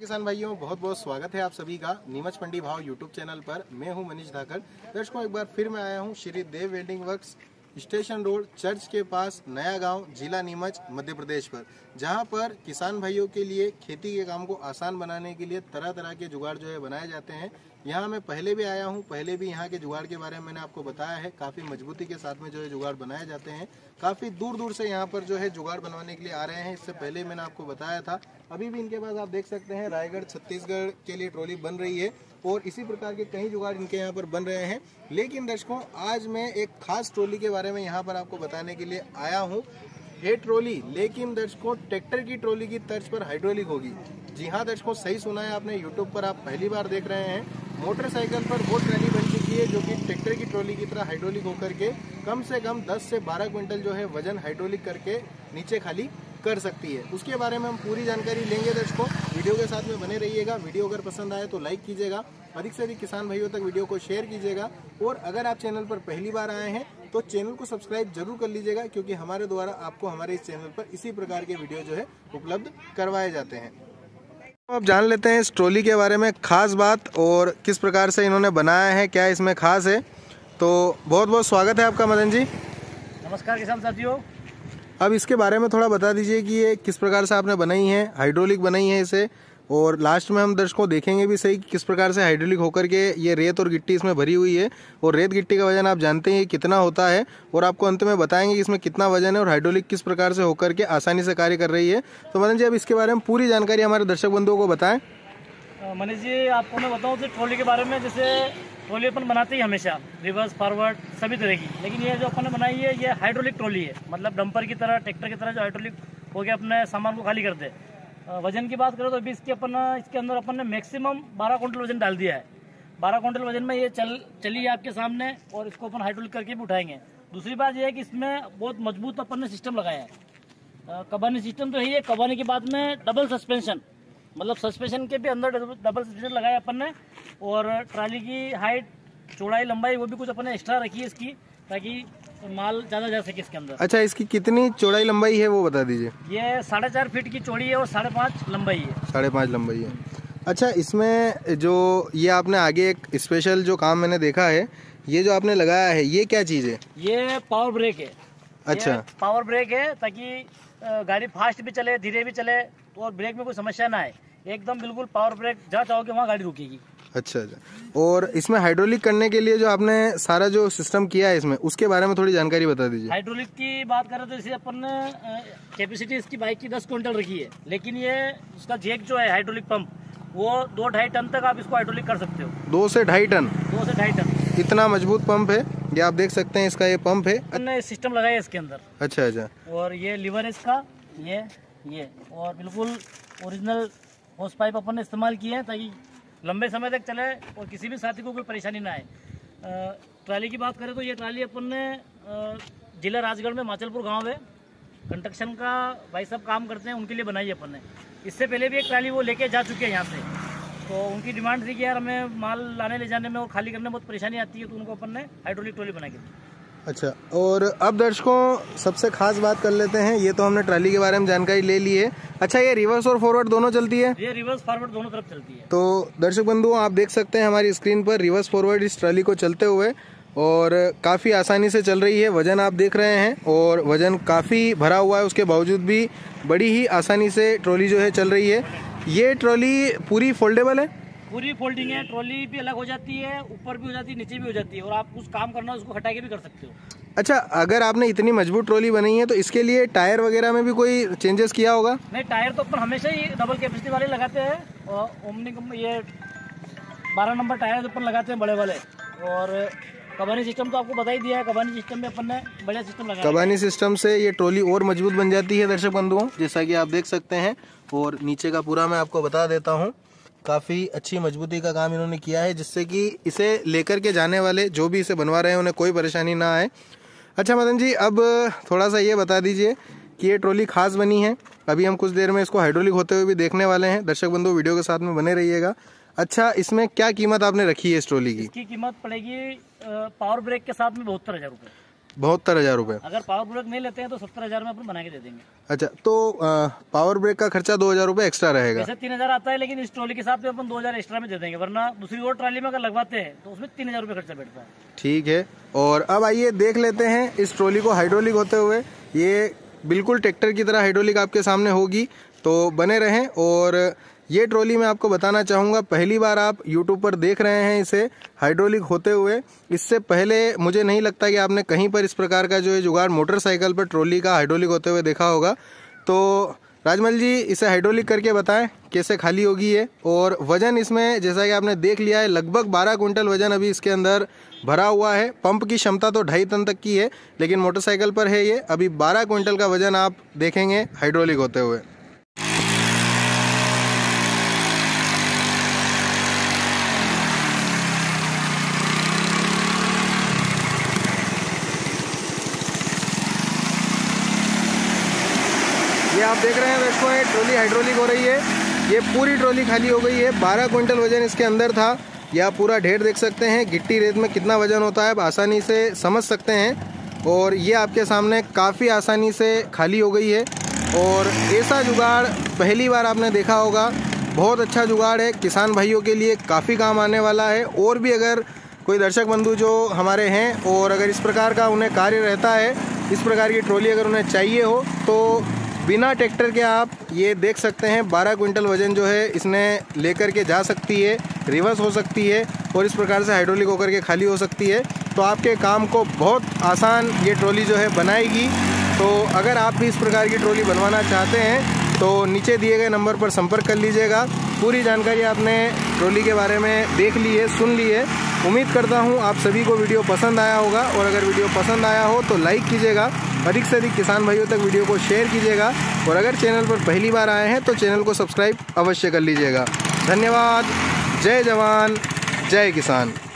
किसान भाइयों, बहुत बहुत स्वागत है आप सभी का नीमच मंडी भाव यूट्यूब चैनल पर। मैं हूं मनीष धाकड़। दर्शकों, एक बार फिर मैं आया हूं Shri Dev welding works, station road, church के पास, नया गांव, जिला नीमच, मध्य प्रदेश पर, जहां पर किसान भाइयों के लिए खेती के काम को आसान बनाने के लिए तरह तरह के जुगाड़ जो है बनाए जाते हैं। यहाँ मैं पहले भी आया हूँ, पहले भी यहाँ के जुगाड़ के बारे में मैंने आपको बताया है। काफ़ी मजबूती के साथ में जो है जुगाड़ बनाए जाते हैं। काफ़ी दूर दूर से यहाँ पर जो है जुगाड़ बनवाने के लिए आ रहे हैं। इससे पहले मैंने आपको बताया था। अभी भी इनके पास आप देख सकते हैं रायगढ़, छत्तीसगढ़ के लिए ट्रॉली बन रही है और इसी प्रकार के कई जुगाड़ इनके यहाँ पर बन रहे हैं। लेकिन दर्शकों, आज मैं एक खास ट्रॉली के बारे में यहाँ पर आपको बताने के लिए आया हूँ। ये ट्रॉली, लेकिन दर्शकों, ट्रैक्टर की ट्रॉली की तर्ज पर हाइड्रोलिक होगी। जी हाँ दर्शकों, सही सुना है आपने। यूट्यूब पर आप पहली बार देख रहे हैं। मोटरसाइकिल पर वो ट्रॉली बन चुकी है जो कि ट्रैक्टर की ट्रॉली की तरह हाइड्रोलिक होकर के कम से कम 10 से 12 क्विंटल जो है वजन हाइड्रोलिक करके नीचे खाली कर सकती है। उसके बारे में हम पूरी जानकारी लेंगे। दर्शकों, वीडियो के साथ में बने रहिएगा। वीडियो अगर पसंद आए तो लाइक कीजिएगा, अधिक से अधिक किसान भाइयों तक वीडियो को शेयर कीजिएगा और अगर आप चैनल पर पहली बार आए हैं तो चैनल को सब्सक्राइब जरूर कर लीजिएगा, क्योंकि हमारे द्वारा आपको हमारे इस चैनल पर इसी प्रकार के वीडियो जो है उपलब्ध करवाए जाते हैं। अब जान लेते हैं इस ट्रॉली के बारे में खास बात और किस प्रकार से इन्होंने बनाया है, क्या इसमें खास है। तो बहुत बहुत स्वागत है आपका मदन जी। नमस्कार किसान साथियों। अब इसके बारे में थोड़ा बता दीजिए कि ये किस प्रकार से आपने बनाई है, हाइड्रोलिक बनाई है इसे, और लास्ट में हम दर्शकों देखेंगे भी सही किस प्रकार से हाइड्रोलिक होकर के ये रेत और गिट्टी इसमें भरी हुई है। और रेत गिट्टी का वजन आप जानते हैं कितना होता है और आपको अंत में बताएंगे कि इसमें कितना वजन है और हाइड्रोलिक किस प्रकार से होकर के आसानी से कार्य कर रही है। तो मदन जी, अब इसके बारे में पूरी जानकारी हमारे दर्शक बंधुओं को बताएं। मनीष जी, आपको मैं बताऊँ तो ट्रॉली के बारे में, जैसे ट्रॉली अपन बनाते ही हमेशा रिवर्स फॉरवर्ड सभी तरह की, लेकिन ये जो अपन ने बनाई है ये हाइड्रोलिक ट्रॉली है। मतलब डंपर की तरह, ट्रैक्टर की तरह जो हाइड्रोलिक हो गया, अपने सामान को खाली करते हैं। वजन की बात करें तो अभी इसके अंदर अपन ने मैक्सिमम 12 क्विंटल वजन डाल दिया है। 12 क्विंटल वजन में ये चली आपके सामने और इसको अपन हाइड्रोलिक करके भी उठाएंगे। दूसरी बात यह है कि इसमें बहुत मजबूत अपन ने सिस्टम लगाया है। कबानी सिस्टम तो है ये। कबानी के बाद में डबल सस्पेंशन, मतलब सस्पेंशन के भी अंदर डबल सस्पेंशन लगाया अपन ने। और ट्राली की हाइट, चौड़ाई, लंबाई वो भी कुछ अपन ने एक्स्ट्रा रखी है इसकी, ताकि माल ज्यादा जा सके इसके अंदर। अच्छा, इसकी कितनी चौड़ाई लंबाई है वो बता दीजिए। ये 4.5 फीट की चौड़ी है और 5.5 लंबाई है। 5.5 लंबाई है। अच्छा, इसमें जो ये आपने आगे एक स्पेशल जो काम मैंने देखा है, ये जो आपने लगाया है, ये क्या चीज़ है? ये पावर ब्रेक है। अच्छा, पावर ब्रेक है ताकि गाड़ी फास्ट भी चले, धीरे भी चले और ब्रेक में कोई समस्या ना आए। एकदम बिल्कुल पावर ब्रेक, जहाँ चाहोगे वहाँ गाड़ी रुकेगी। अच्छा। और इसमें हाइड्रोलिक करने के लिए जो आपने सारा जो सिस्टम किया है इसमें, उसके बारे में थोड़ी जानकारी बता दीजिए। हाइड्रोलिक की बात करें तो इसे अपन ने कैपेसिटी इसकी बाइक की 10 क्विंटल रखी है, लेकिन ये उसका जैक जो है हाइड्रोलिक पंप, वो 2-2.5 टन तक आप इसको हाइड्रोलिक कर सकते हो। 2 से 2.5 टन? 2 से 2.5 टन। इतना मजबूत पंप है ये, आप देख सकते हैं। इसका ये पंप है, हमने सिस्टम लगाया इसके अंदर। अच्छा। और ये लीवर है इसका, ये और बिल्कुल ओरिजिनल होस पाइप अपन ने इस्तेमाल किए हैं ताकि लंबे समय तक चले और किसी भी साथी को कोई परेशानी ना आए। ट्राली की बात करें तो ये ट्राली अपन ने जिला राजगढ़ में माचलपुर गांव है, कंस्ट्रक्शन का भाई साहब काम करते हैं, उनके लिए बनाई है अपन ने। इससे पहले भी एक ट्राली वो लेके जा चुके हैं यहाँ से, तो उनकी डिमांड थी कि यार हमें माल लाने ले जाने में और खाली करने में बहुत परेशानी आती है, तो उनको अपन ने हाइड्रोलिक ट्रॉली बना के दी। अच्छा, और अब दर्शकों सबसे खास बात कर लेते हैं। ये तो हमने ट्राली के बारे में जानकारी ले ली है। अच्छा, ये रिवर्स और फॉरवर्ड दोनों चलती है? ये रिवर्स फॉरवर्ड दोनों तरफ चलती है। तो दर्शक बंधुओं, आप देख सकते हैं हमारी स्क्रीन पर रिवर्स फॉरवर्ड इस ट्राली को चलते हुए, और काफ़ी आसानी से चल रही है। वजन आप देख रहे हैं और वजन काफ़ी भरा हुआ है, उसके बावजूद भी बड़ी ही आसानी से ट्रॉली जो है चल रही है। ये ट्रॉली पूरी फोल्डेबल है? पूरी फोल्डिंग है। ट्रॉली भी अलग हो जाती है, ऊपर भी हो जाती है, नीचे भी हो जाती है, और आप कुछ काम करना उसको हटा के भी कर सकते हो। अच्छा, अगर आपने इतनी मजबूत ट्रॉली बनाई है तो इसके लिए टायर वगैरह में भी कोई चेंजेस किया होगा? नहीं, टायर तो अपन हमेशा ही डबल कैपेसिटी वाले लगाते हैं और ओमनी ये 12 नंबर टायर अपन लगाते हैं बड़े वाले। और कबानी सिस्टम तो आपको बता ही दिया है। कबानी सिस्टम में अपन ने बढ़िया सिस्टम लगाया। कबानी सिस्टम से ये ट्रॉली और मजबूत बन जाती है दर्शक बंधुओं, जैसा कि आप देख सकते हैं। और नीचे का पूरा मैं आपको बता देता हूँ, काफ़ी अच्छी मजबूती का काम इन्होंने किया है, जिससे कि इसे लेकर के जाने वाले जो भी इसे बनवा रहे हैं उन्हें कोई परेशानी ना आए। अच्छा मदन जी, अब थोड़ा सा ये बता दीजिए कि ये ट्रॉली खास बनी है। अभी हम कुछ देर में इसको हाइड्रोलिक होते हुए भी देखने वाले हैं। दर्शक बंधु वीडियो के साथ में बने रहिएगा। अच्छा, इसमें क्या कीमत आपने रखी है इस ट्रॉली की? इसकी कीमत पड़ेगी पावर ब्रेक के साथ में 72,000 रुपये। 72,000 रुपये। अगर पावर ब्रेक नहीं लेते हैं तो 70,000 में अपन बना के दे देंगे। अच्छा, तो पावर ब्रेक का खर्चा 2,000 रुपये एक्स्ट्रा रहेगा। वैसे 3,000 आता है, लेकिन इस ट्रॉली के साथ में अपन 2,000 एक्स्ट्रा में दे देंगे, वरना दूसरी और ट्रॉली में अगर लगवाते हैं तो उसमें 3,000 रुपये खर्चा बैठता है। ठीक है, और अब आइए देख लेते हैं इस ट्रॉली को हाइड्रोलिक होते हुए। ये बिल्कुल ट्रैक्टर की तरह हाइड्रोलिक आपके सामने होगी, तो बने रहें। और ये ट्रॉली मैं आपको बताना चाहूँगा, पहली बार आप YouTube पर देख रहे हैं इसे हाइड्रोलिक होते हुए। इससे पहले मुझे नहीं लगता कि आपने कहीं पर इस प्रकार का जो है जुगाड़ मोटरसाइकिल पर ट्रॉली का हाइड्रोलिक होते हुए देखा होगा। तो राजमल जी, इसे हाइड्रोलिक करके बताएं कैसे खाली होगी ये। और वजन इसमें जैसा कि आपने देख लिया है, लगभग 12 कुंटल वजन अभी इसके अंदर भरा हुआ है। पंप की क्षमता तो 2.5 टन तक की है, लेकिन मोटरसाइकिल पर है ये। अभी 12 कुंटल का वजन आप देखेंगे हाइड्रोलिक होते हुए। ये आप देख रहे हैं दोस्तों, ये ट्रॉली हाइड्रोलिक हो रही है। ये पूरी ट्रॉली खाली हो गई है। 12 कुंटल वजन इसके अंदर था। ये आप पूरा ढेर देख सकते हैं, गिट्टी रेत में कितना वजन होता है आप आसानी से समझ सकते हैं। और ये आपके सामने काफ़ी आसानी से खाली हो गई है। और ऐसा जुगाड़ पहली बार आपने देखा होगा। बहुत अच्छा जुगाड़ है, किसान भाइयों के लिए काफ़ी काम आने वाला है। और भी अगर कोई दर्शक बंधु जो हमारे हैं और अगर इस प्रकार का उन्हें कार्य रहता है, इस प्रकार की ट्रॉली अगर उन्हें चाहिए हो, तो बिना ट्रैक्टर के आप ये देख सकते हैं 12 कुंटल वजन जो है इसने लेकर के जा सकती है, रिवर्स हो सकती है और इस प्रकार से हाइड्रोलिक होकर के खाली हो सकती है। तो आपके काम को बहुत आसान ये ट्रॉली जो है बनाएगी। तो अगर आप भी इस प्रकार की ट्रॉली बनवाना चाहते हैं तो नीचे दिए गए नंबर पर संपर्क कर लीजिएगा। पूरी जानकारी आपने ट्रॉली के बारे में देख ली है, सुन ली है। उम्मीद करता हूँ आप सभी को वीडियो पसंद आया होगा, और अगर वीडियो पसंद आया हो तो लाइक कीजिएगा, अधिक से अधिक किसान भाइयों तक वीडियो को शेयर कीजिएगा, और अगर चैनल पर पहली बार आए हैं तो चैनल को सब्सक्राइब अवश्य कर लीजिएगा। धन्यवाद। जय जवान, जय किसान।